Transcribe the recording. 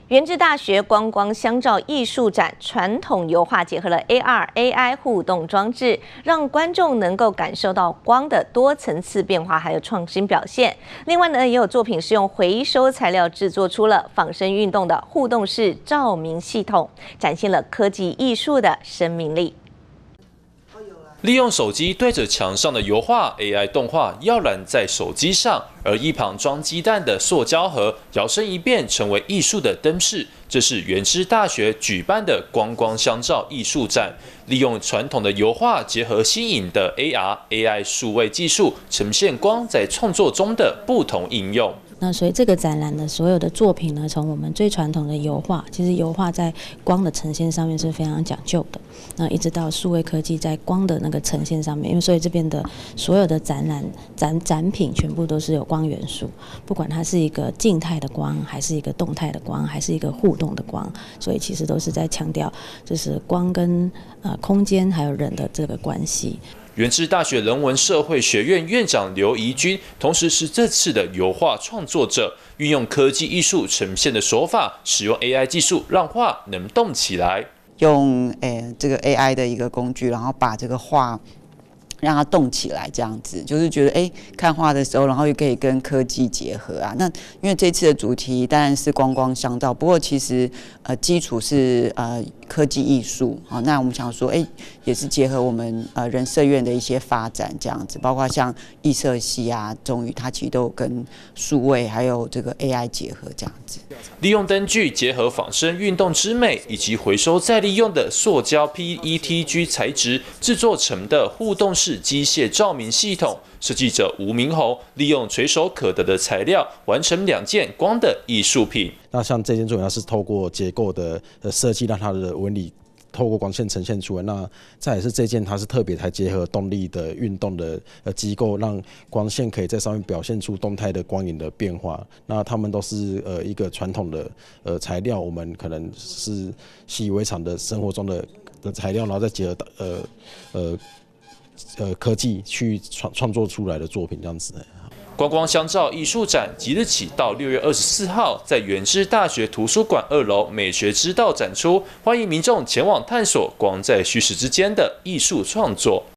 元智大学光光相照艺术展传统油画结合了 AR、AI 互动装置，让观众能够感受到光的多层次变化，还有创新表现。另外呢，也有作品是用回收材料制作出了仿生运动的互动式照明系统，展现了科技艺术的生命力。 利用手机对着墙上的油画 AI 动画耀然在手机上，而一旁装鸡蛋的塑胶盒摇身一变成为艺术的灯饰。这是元智大学举办的光光相照艺术展，利用传统的油画结合新颖的 AR、AI 数位技术，呈现光在创作中的不同应用。 那所以这个展览的所有的作品呢，从我们最传统的油画，其实油画在光的呈现上面是非常讲究的。那一直到数位科技在光的那个呈现上面，因为所以这边的所有的展品全部都是有光元素，不管它是一个静态的光，还是一个动态的光，还是一个互动的光，所以其实都是在强调就是光跟空间还有人的这个关系。 元智大学人文社会学院院长刘怡君，同时是这次的油画创作者，运用科技艺术呈现的手法，使用 AI 技术让画能动起来。 用这个 AI 的一个工具，然后把这个画让它动起来，这样子就是觉得看画的时候，然后又可以跟科技结合啊。那因为这次的主题当然是光光相照，不过其实基础是科技艺术啊。那我们想说，也是结合我们人社院的一些发展这样子，包括像艺社系啊、中语，它其实都有跟数位还有这个 AI 结合这样子。 利用灯具结合仿生运动之美，以及回收再利用的塑胶 PETG 材质制作成的互动式机械照明系统。设计者吴明宏利用垂手可得的材料，完成2件光的艺术品。 那像这件作品，它是透过结构的设计，让它的纹理 透过光线呈现出来。那再也是这件，它是特别还结合动力的运动的机构，让光线可以在上面表现出动态的光影的变化。那它们都是一个传统的材料，我们可能是习以为常的生活中的材料，然后再结合科技去创作出来的作品这样子。 光光相照艺术展即日起到6月24号，在元智大学图书馆2楼美学之道展出，欢迎民众前往探索光在虚实之间的艺术创作。